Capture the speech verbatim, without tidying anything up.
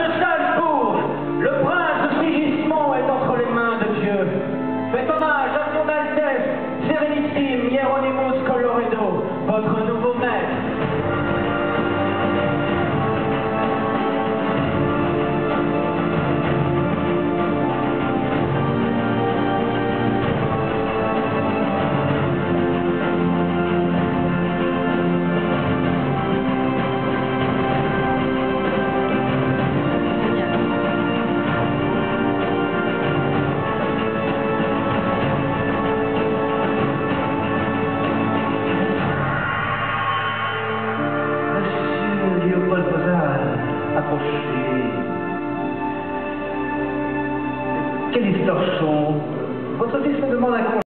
Salzbourg, le prince de Sigismond est entre les mains de Dieu. Faites hommage à son Altesse, Sérénissime Hieronymus Colloredo, votre nouveau maître. Quelle histoire sombre. Votre fils me demande un conseil.